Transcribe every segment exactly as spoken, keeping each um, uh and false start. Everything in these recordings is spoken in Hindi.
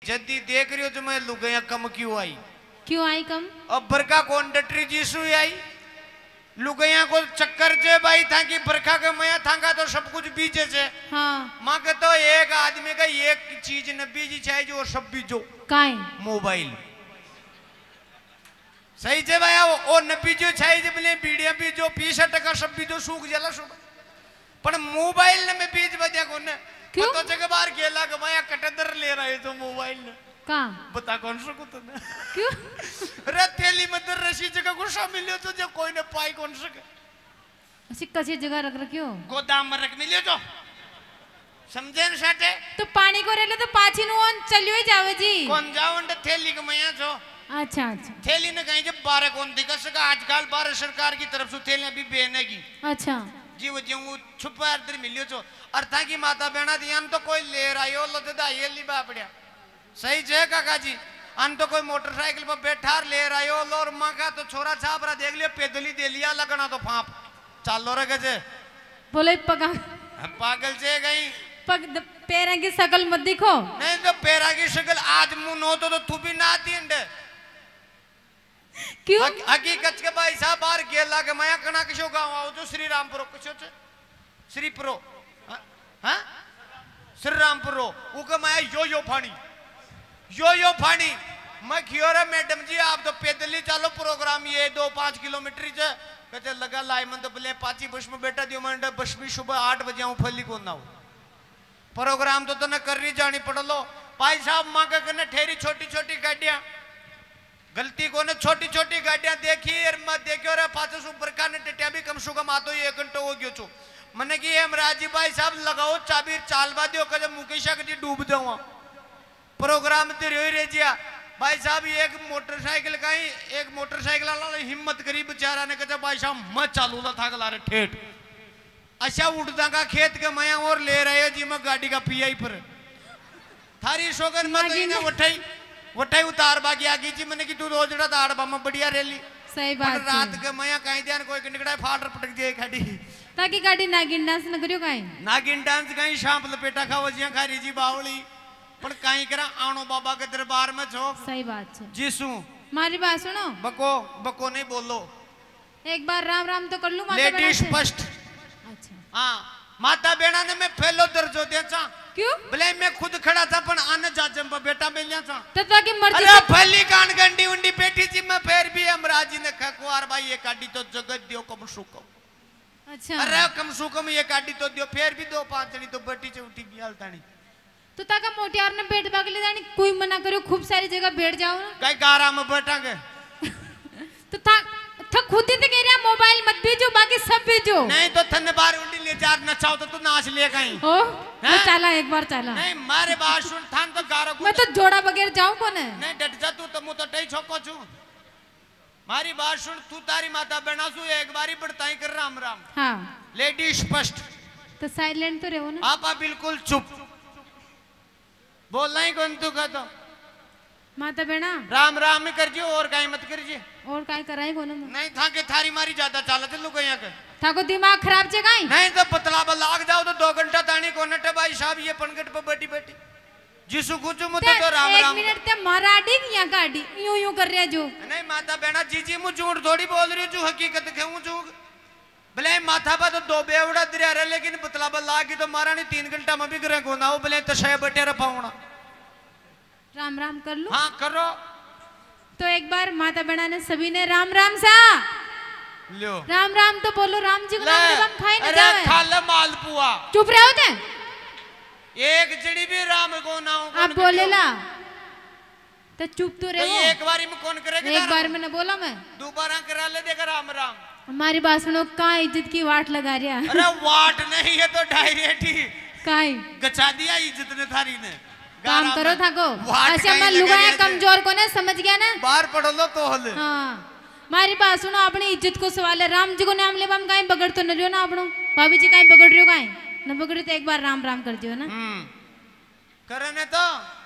जदी देख रही हो तो मैं लुगाया कम क्यों आई? क्यों आई कम? अब बरका कौन डटरी जीसु आई लुगाया को चक्कर जे भाई था कि बरखा के मया थांगा तो सब कुछ बीचे से। हाँ माँ के तो एक आदमी का एक चीज न बीजी चाहे जो सब बीजो काय मोबाइल सही जे भाई ओ न बीजो चाहे जे बले बीड़िया बीजो पीस टका सब बीजो सूख जला सुब पर मोबाइल ने में बीज बजा को न क्यों तो जगह बाहर गेला के मया कटदर ले रहे तो मोबाइल ने कहाँ बता कौन सा कुछ ना क्यों रे थैली में दर रसी जगह गुस्सा मिलियो तो जो कोई ने पाई कौन सके ऐसी कसी जगह रख रखी हो गोदाम में रख मिलियो तो समझे न साटे तो पानी को रेले तो पाची नु ऑन चलियो ही जावे जी कौन जाओ न थैली के मया छो अच्छा अच्छा थैली ने कहीं जब बारह कौन दिखा सका आजकल बारह सरकार की तरफ से थैलियां भी बेने की अच्छा जी वो जो छुपा इधर मिलियो छो अर्था की माता बहना दिया तो कोई ले रहा लो तो ये ली बापड़िया सही जे काका जी अन तो कोई मोटरसाइकिल पर बैठा ले रहा हो लो और माँ का तो छोरा छाप रहा देख लियो पैदली दे लिया लगना तो फाप चालो रे गजे बोले पगा पागल से गई पग पैर की शकल मत दिखो नहीं तो पैरा की शक्ल आज मुंह नो तो, तो तू भी ना आती अंडे क्यों हकीकत के भाई साहब बाहर गेला के माया कना किशो गाँव आओ जो श्री रामपुरो किशो चे श्री प्रो हाँ श्री रामपुरो उके माया यो यो फानी यो यो फानी मैं खियो रे मैडम जी आप तो पैदल ही चालो प्रोग्राम ये दो पांच किलोमीटर से कहते लगा लाई मन तो बोले पाची बस में बैठा दियो मैं बस भी सुबह आठ बजे आऊँ फली को ना हो प्रोग्राम तो तने कर रही जानी पड़ लो भाई साहब माँ के कने ठहरी छोटी छोटी गाड़ियाँ गलती को ने छोटी छोटी गाड़ियाँ देखी और मैं देखियो रे पाचे सु बरखा ने टिटिया भी कम सु कम आतो एक घंटे हो गयो छो मने की हम राजी भाई साहब लगाओ चाबी चालवा दियो कजे मुकेशा कजी डूब जाऊँ प्रोग्राम तो रही रह जिया भाई साहब एक मोटरसाइकिल का ही एक मोटरसाइकिल वाला हिम्मत करी बेचारा ने कहा भाई साहब मैं चालू था गला रे ठेठ अच्छा उड़दा का खेत के मया और ले रहे हो जी मैं गाड़ी का पीआई पर थारी शोगन मत इने उठाई उठाई उतार बागी आगी जी मैंने की तू रोज रा दाड़ बामा बढ़िया रेली सही बात रात के मया कहीं ध्यान कोई निकड़ा फाटर पटक दिए गाड़ी ताकि गाड़ी नागिन डांस न करियो काई नागिन डांस कहीं शाम लपेटा खाओ जिया खारी जी बावली पर कहीं करा आणो बाबा के दरबार में छो सही बात है जीसू मारी बात सुनो बको बको नहीं बोलो एक बार राम राम तो कर लूं माता लेडी स्पष्ट अच्छा हाँ माता बेड़ा ने मैं फैलो दर्जो दे चा क्यों भले मैं खुद खड़ा था पर आने जाजम पर बेटा मिल जा चा तो ताकि मर्जी अरे फली कान गंडी उंडी बेटी जी मैं फिर भी हमराजी ने खकुआर भाई ये काटी तो जगत दियो कम सुकम अच्छा अरे कम सुकम ये काटी तो दियो फिर भी दो पांच जनी तो बेटी से उठी भी हालतानी तो ताका मोटियार ने बैठ बागले जानी कोई मना करो खूब सारी जगह बैठ जाओ ना कई गारा में बैठांगे तो था था खुद ही तो कह रहा मोबाइल मत भेजो बाकी सब भेजो नहीं तो थन्ने बार उंडी ले जार नचाओ तो तू नाच ले कहीं ओ मैं चला एक बार चला नहीं मारे बात सुन थान तो गारो मैं तो जोड़ा बगैर जाऊं कौन है नहीं डट जा तू तो मु तो टई छोको छु मारी बात सुन तू तारी माता बना सु एक बारी बड़ताई कर राम राम हाँ लेडी स्पष्ट तो साइलेंट तो रहो ना आप बिल्कुल चुप बोलना ही कौन तू का तो माता बेना राम राम ही कर जियो और काई मत कर जी और काय कराई कोने नहीं था के थारी मारी ज्यादा चालत लुक यहाँ के था को दिमाग खराब जे काई नहीं तो पतला लाग जाओ तो दो घंटा तानी को नटे भाई साहब ये पनगट पर बैठी बैठी जिसु कुछ मुझे तो राम एक राम मिनट ते मराठी या गाड़ी यूं यूं कर रहे जो नहीं माता बहना जीजी मु झूठ थोड़ी बोल रही हूँ हकीकत कहूँ झूठ भले माथा पर तो दो बेवड़ा दरिया रहे लेकिन पतला बल्ला की तो मारा नहीं तीन घंटा में भी करे को ना हो भले तो शय बटे रपाऊना राम राम कर लो हाँ करो तो एक बार माता बहना ने सभी ने राम राम सा लो राम राम तो बोलो राम जी को नाम जब हम खाए ना जावे खा ले मालपुआ चुप रहे होते एक जड़ी भी राम को ना हो आप बोले ला तो चुप तो रहे एक बार में कौन करेगा एक बार मैंने बोला मैं दोबारा करा ले देगा राम राम हमारी बात सुनो कहाँ इज्जत की वाट लगा रहा अरे वाट नहीं है तो डायरेक्ट ही काई गचा दिया इज्जत ने थारी ने काम करो था को अच्छा मैं लुगाया कमजोर को ने समझ गया ना बाहर पढ़ लो तो हल हाँ मारी बात सुनो अपनी इज्जत को सवाल है राम जी को नाम ले हम कहीं बगड़ तो न रहो ना अपनो भाभी जी कहीं बगड़ रहे हो कहीं न बगड़े तो एक बार राम राम कर दियो ना करने तो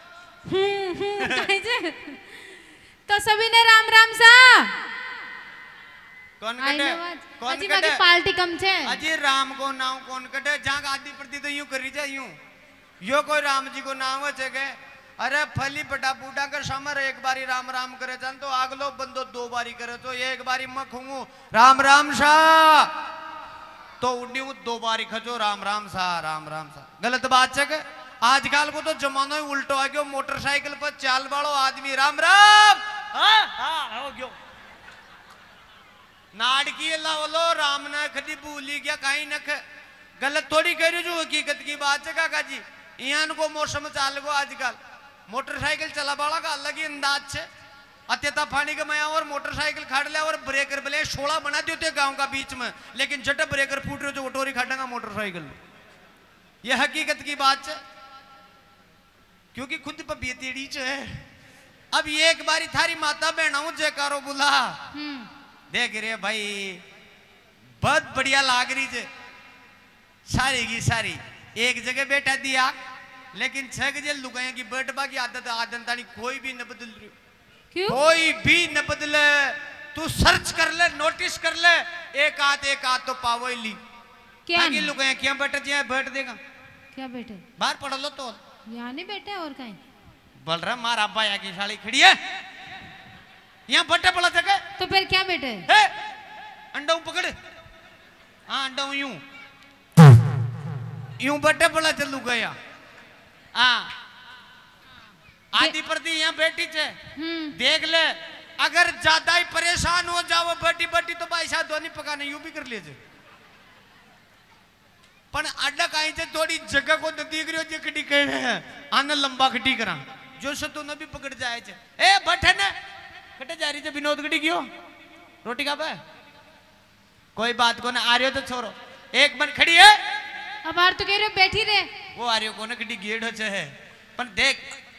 तो सभी ने राम राम सा कौन कटे कौन कटे पार्टी कम छे अजी राम को नाम कौन कटे जहां आदि प्रति तो यूं करी जा यूं यो कोई राम जी को नाम है के अरे फली बटा बूढ़ा का समर एक बारी राम राम करे जान तो आगलो बंदो दो बारी करे तो एक बारी मैं खूंगू राम राम सा तो उन्नी दो बारी खचो राम राम सा राम राम सा। गलत बात है। आजकल को तो जमाना ही उल्टो आ गयो, मोटरसाइकिल पर चाल बाड़ो आदमी राम राम हाँ हाँ हो गयो नाड़की लावलो राम ने खड़ी भूली गया कहीं नख। गलत थोड़ी कह रही जो हकीकत की बात है काका जी। यहाँ को मौसम चाल गो आजकल मोटरसाइकिल चला बाड़ा का अलग ही अंदाज से अत्यता फानी के मैं और मोटरसाइकिल खड़ लिया और ब्रेकर बले सोलह बना दिए थे गांव का बीच में, लेकिन जट ब्रेकर फूट रहे जो ओटोरी खड़ेगा मोटरसाइकिल। यह हकीकत की बात है क्योंकि खुद पर बेतेड़ी है। अब ये एक बारी थारी माता बहनाऊ जयकारो बुला देख रे भाई बहुत बढ़िया लाग रही है सारी की सारी एक जगह बैठा दिया, लेकिन छह गजे लुगाया की बैठबा की आदत आदत तानी कोई भी न बदल रही। क्यों? कोई भी न बदले। तू सर्च कर ले नोटिस कर ले एक आध एक आध तो पावो ही ली क्या आगे लुगाया क्या बैठ जाए बैठ देगा क्या बेटे बाहर पढ़ लो तो यहाँ नहीं बैठे और कहीं बोल रहा मारा अब्बा यहाँ की साड़ी खड़ी है यहाँ बट्टा पड़ा जगह तो फिर क्या बेटे अंडा पकड़ हाँ अंडा यूं यूं बट्टे पड़ा चलू गया हाँ आदि प्रति यहाँ बैठी थे देख ले अगर ज्यादा ही परेशान हो जाओ बैठी बैठी तो भाई साहब दोनों पकाने यूं भी कर लीजिए पण अड्डा कहीं से थोड़ी जगह को तो दिख रही हो जो खड़ी कह रहे हैं आना लंबा खटी करा जो से तो न भी पकड़ जाए चे ए बैठे ने कटे जा रही थे विनोद गड़ी क्यों रोटी खा पाए कोई बात को ना आ रही हो तो छोड़ो एक मन खड़ी है अब आर तो कह रहे हो बैठी रहे वो आ रही हो को ना खड़ी गेड़ है पर देख